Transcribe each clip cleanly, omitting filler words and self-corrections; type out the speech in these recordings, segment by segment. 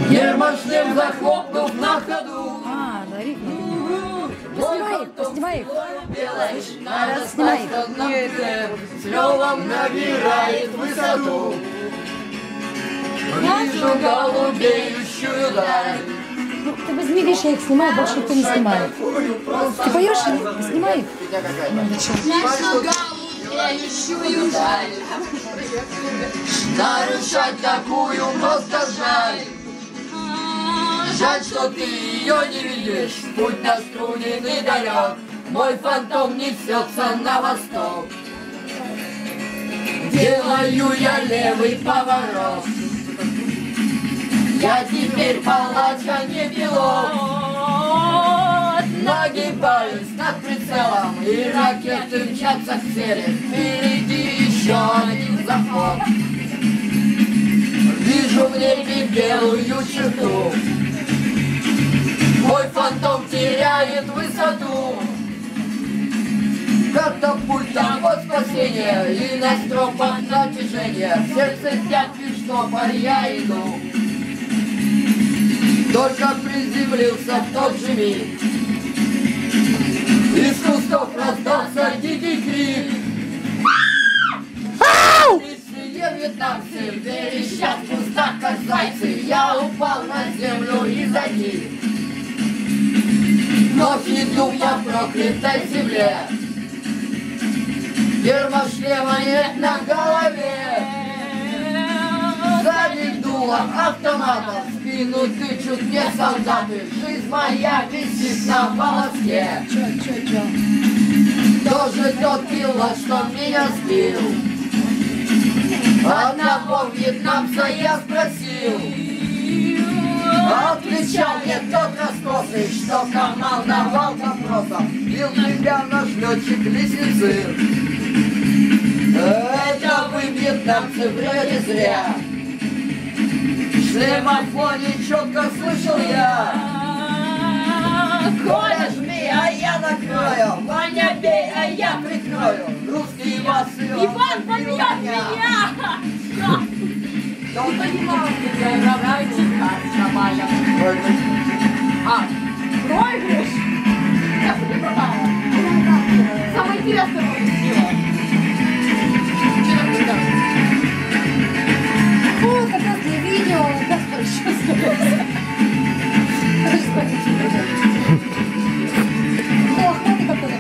Герман шлем захлопнув на ходу. Да, рифма. Поснимай их. Снимай их. С ревом набирает высоту. Вижу голубеющую даль. Ну, ты возьми, видишь, я их снимаю, больше никто не снимает. Ты поешь? Снимай их. Голубеющую даль. Нарушать такую просто жаль. Жаль, что ты ее не видишь. Путь наструненный далек. Мой фантом несется на восток. Делаю я левый поворот. Я теперь палач, а не пилот. Нагибаюсь над прицелом, и ракеты мчатся к цели. Впереди еще один заход. Вижу в небе белую черту. Мой фантом теряет высоту. Катапультом вот спасение, и на стропах натяжение. В сердце пятки штопор я иду. Только приземлился в тот же миг. Из кустов раздался дикий крик. Лисые вьетнамцы верещат в кустах, как зайцы. Я упал на землю и затих. Вновь иду по проклятой земле. Герма шлема нет на голове. Сзади дулом автомата в спину тычут мне солдаты. Жизнь моя висит на волоске. Тоже тот пилот, что меня сбил. Одного вьетнамца я спросил. Отвечал мне тот раскосый, что командовал вопросом. Бил тебя наш летчик лестницы. Это вы, вьетнамцы, врете зря. В шлемофоне четко слышал я. Коля, жми, а я накрою. Ваня, бей, а я прикрою. Русский вас Иван побьет меня! Он понимал, что я играю тихо, нормально. Проигрыш? Я бы не продала. Самое интересное пропустила. О, как раз для видео, как хорошо сказать. Хватит как-то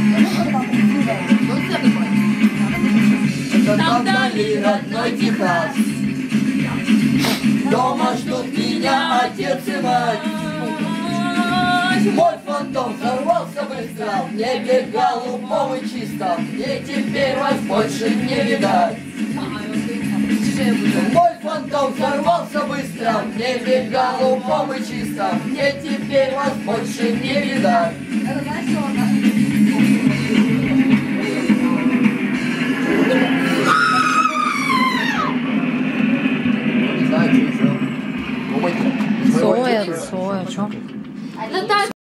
это там вдали родной Техас. Дома ждут меня отец и мать. Мой фантом взорвался быстро, в небе голубом и чистом. И теперь вас больше не видать. Мой фантом взорвался быстро, в небе голубом и чистом. И теперь вас больше не видать. Это знаешь, что